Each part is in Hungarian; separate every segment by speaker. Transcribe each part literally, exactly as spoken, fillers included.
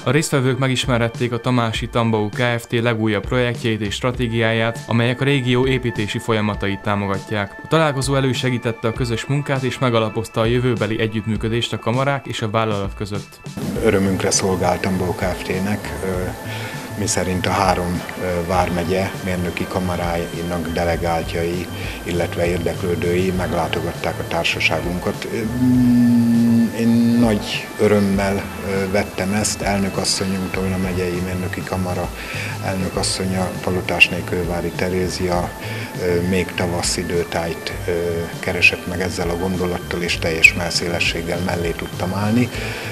Speaker 1: A résztvevők megismerhették a Tamási Tambau Kft. Legújabb projektjeit és stratégiáját, amelyek a régió építési folyamatait támogatják. A találkozó elősegítette a közös munkát és megalapozta a jövőbeli együttműködést a kamarák és a vállalat között.
Speaker 2: Örömünkre szolgál Tambau Kft.-nek, miszerint a három vármegye mérnöki kamaráinak delegáltjai, illetve érdeklődői meglátogatták a társaságunkat. Én nagy örömmel vettem ezt, elnökasszonyunk Tolna megyei mérnöki kamara elnökasszonya Palotásné Kővári Terézia még tavasz időtájt keresett meg ezzel a gondolattal, és teljes mellszélességgel mellé tudtam állni,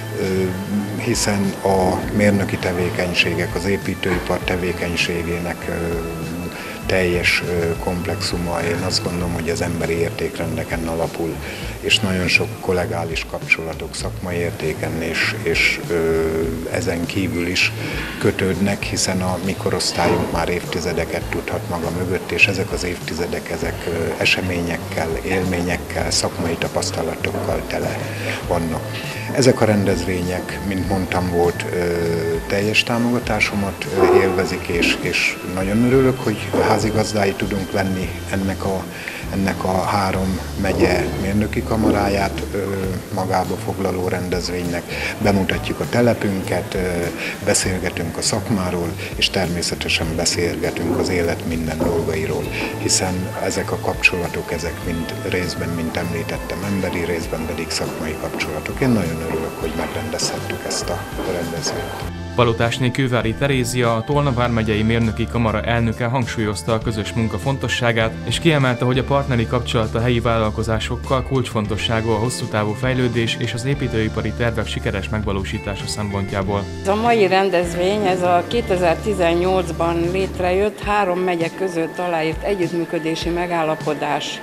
Speaker 2: hiszen a mérnöki tevékenységek, az építőipar tevékenységének teljes komplexuma, én azt gondolom, hogy az emberi értékrendeken alapul, és nagyon sok kollegális kapcsolatok szakmai értéken és, és ö, ezen kívül is kötődnek, hiszen a mi korosztályunk már évtizedeket tudhat maga mögött, és ezek az évtizedek, ezek ö, eseményekkel, élményekkel, szakmai tapasztalatokkal tele vannak. Ezek a rendezvények, mint mondtam, volt ö, teljes támogatásomat ö, élvezik, és, és nagyon örülök, hogy házigazdái tudunk lenni ennek a, ennek a három megye mérnöki kamaráját ö, magába foglaló rendezvénynek. Bemutatjuk a telepünket, ö, beszélgetünk a szakmáról, és természetesen beszélgetünk az élet minden dolgairól, hiszen ezek a kapcsolatok, ezek mind részben, mint említettem, emberi, részben pedig szakmai kapcsolatok. Én nagyon örülök, hogy megrendezhettük ezt a rendezvényt.
Speaker 1: Palotásné Kővári Terézia, a Tolna vármegyei mérnöki kamara elnöke hangsúlyozta a közös munka fontosságát, és kiemelte, hogy a partneri kapcsolat a helyi vállalkozásokkal kulcsfontosságú a hosszú távú fejlődés és az építőipari tervek sikeres megvalósítása szempontjából.
Speaker 3: Ez a mai rendezvény, ez a kétezer-tizennyolcban létrejött három megye között aláírt együttműködési megállapodás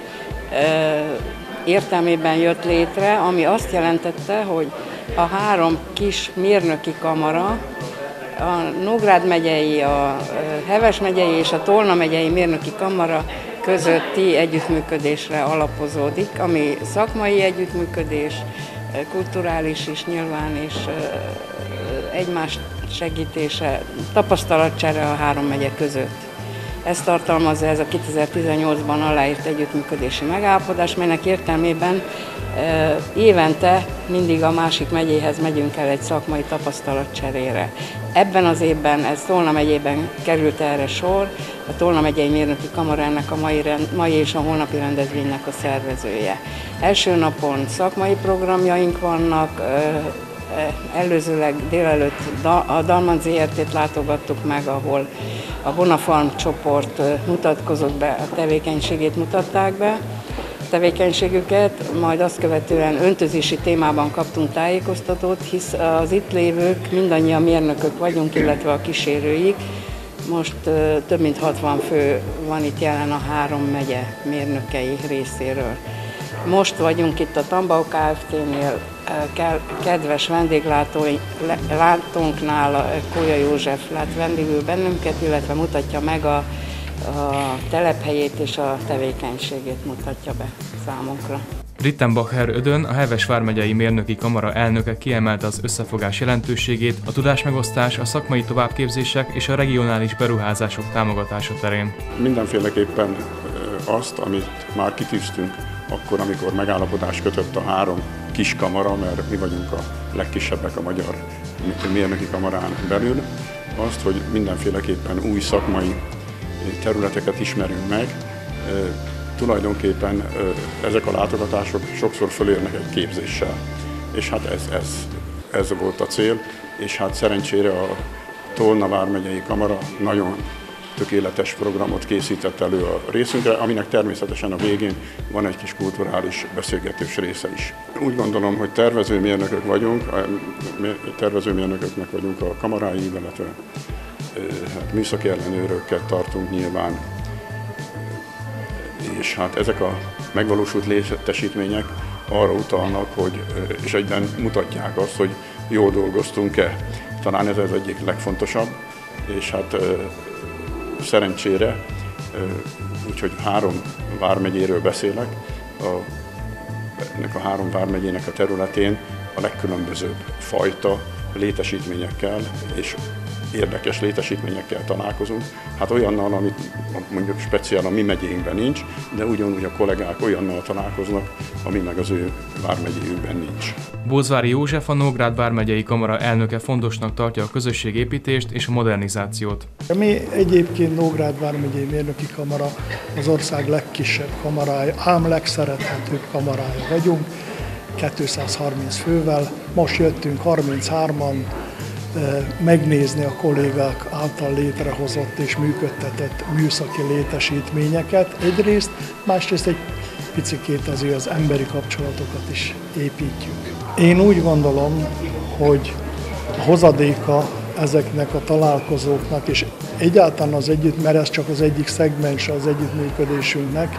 Speaker 3: értelmében jött létre, ami azt jelentette, hogy a három kis mérnöki kamara, a Nógrád megyei, a Heves megyei és a Tolna megyei mérnöki kamara közötti együttműködésre alapozódik, ami szakmai együttműködés, kulturális is nyilván, és egymás segítése, tapasztalatcsere a három megye között. Ez tartalmazza ez a kétezer-tizennyolcban aláírt együttműködési megállapodás, melynek értelmében évente mindig a másik megyéhez megyünk el egy szakmai tapasztalatcserére. Ebben az évben, ez Tolna megyében került erre sor, a Tolna megyei mérnöki kamara ennek a mai, mai és a holnapi rendezvénynek a szervezője. Első napon szakmai programjaink vannak, előzőleg délelőtt a Dalman zé er té-t látogattuk meg, ahol a Bonafarm csoport mutatkozott be, a tevékenységét mutatták be, tevékenységüket, majd azt követően öntözési témában kaptunk tájékoztatót, hisz az itt lévők mindannyian mérnökök vagyunk, illetve a kísérőik. Most több mint hatvan fő van itt jelen a három megye mérnökei részéről. Most vagyunk itt a Tambau Kft.-nél, kedves vendéglátónknál, Kólya József lát vendégül bennünket, illetve mutatja meg a, a telephelyét és a tevékenységét mutatja be számunkra.
Speaker 1: Rittenbacher Ödön, a Heves vármegyei mérnöki kamara elnöke kiemelte az összefogás jelentőségét, a tudásmegosztás, a szakmai továbbképzések és a regionális beruházások támogatása terén.
Speaker 4: Mindenféleképpen azt, amit már kitűztünk akkor, amikor megállapodás kötött a három kis kamara, mert mi vagyunk a legkisebbek a magyar mérnöki kamarán belül, azt, hogy mindenféleképpen új szakmai területeket ismerünk meg. Tulajdonképpen ezek a látogatások sokszor fölérnek egy képzéssel, és hát ez, ez, ez volt a cél, és hát szerencsére a Tolna vármegyei kamara nagyon tökéletes programot készített elő a részünkre, aminek természetesen a végén van egy kis kulturális beszélgetős része is. Úgy gondolom, hogy tervezőmérnökök vagyunk, tervezőmérnököknek vagyunk a kamarái, illetve hát műszaki ellenőröket tartunk nyilván, és hát ezek a megvalósult létesítmények arra utalnak, hogy, és egyben mutatják azt, hogy jól dolgoztunk-e. Talán ez az egyik legfontosabb, és hát szerencsére, úgyhogy három vármegyéről beszélek, a, ennek a három vármegyének a területén a legkülönbözőbb fajta létesítményekkel és érdekes létesítményekkel találkozunk. Hát olyannal, amit mondjuk speciál a mi megyénkben nincs, de ugyanúgy a kollégák olyannal találkoznak, ami meg az ő vármegyéjükben nincs.
Speaker 1: Bózvári József, a Nógrád vármegyei kamara elnöke fontosnak tartja a közösségépítést és a modernizációt.
Speaker 5: Mi egyébként Nógrád vármegyei mérnöki kamara az ország legkisebb kamarája, ám legszerethetőbb kamarája vagyunk, kétszázharminc fővel. Most jöttünk harminchárman megnézni a kollégák által létrehozott és működtetett műszaki létesítményeket egyrészt, másrészt egy picikét azért az emberi kapcsolatokat is építjük. Én úgy gondolom, hogy a hozadéka ezeknek a találkozóknak, és egyáltalán az együtt, mert ez csak az egyik szegmense az együttműködésünknek,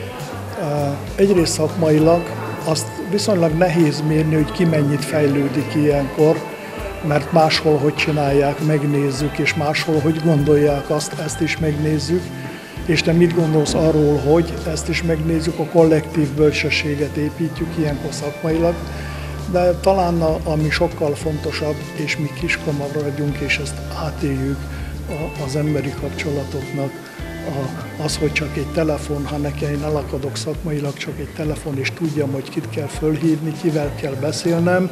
Speaker 5: egyrészt szakmailag azt viszonylag nehéz mérni, hogy ki mennyit fejlődik ilyenkor, mert máshol hogy csinálják, megnézzük, és máshol hogy gondolják azt, ezt is megnézzük, és te mit gondolsz arról, hogy ezt is megnézzük, a kollektív bölcsességet építjük ilyenkor szakmailag, de talán a, ami sokkal fontosabb, és mi kiskamara vagyunk, és ezt átéljük az emberi kapcsolatoknak, az, hogy csak egy telefon, ha nekem én elakadok szakmailag, csak egy telefon, és tudjam, hogy kit kell fölhívni, kivel kell beszélnem,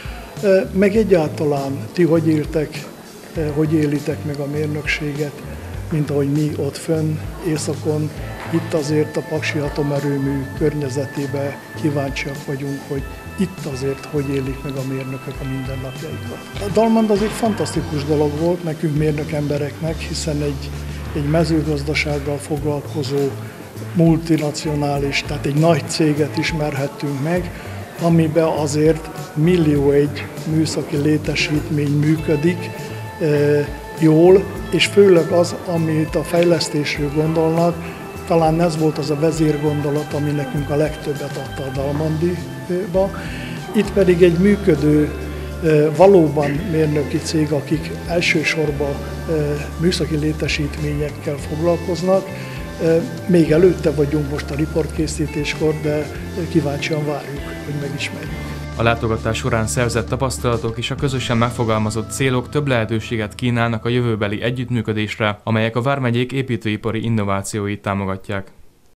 Speaker 5: meg egyáltalán ti hogy éltek, hogy élitek meg a mérnökséget, mint ahogy mi ott fönn északon, itt azért a Paksi atomerőmű környezetében kíváncsiak vagyunk, hogy itt azért hogy élik meg a mérnökök a mindennapjaikat. A Dalmand az egy fantasztikus dolog volt nekünk mérnök embereknek, hiszen egy, egy mezőgazdasággal foglalkozó multinacionális, tehát egy nagy céget ismerhettünk meg, amiben azért millió egy műszaki létesítmény működik e, jól, és főleg az, amit a fejlesztésről gondolnak, talán ez volt az a vezérgondolat, ami nekünk a legtöbbet adta a Dalmandiba. Itt pedig egy működő, e, valóban mérnöki cég, akik elsősorban e, műszaki létesítményekkel foglalkoznak. E, még előtte vagyunk most a riportkészítéskor, de kíváncsian várjuk, hogy megismerjük.
Speaker 1: A látogatás során szerzett tapasztalatok és a közösen megfogalmazott célok több lehetőséget kínálnak a jövőbeli együttműködésre, amelyek a vármegyék építőipari innovációit támogatják.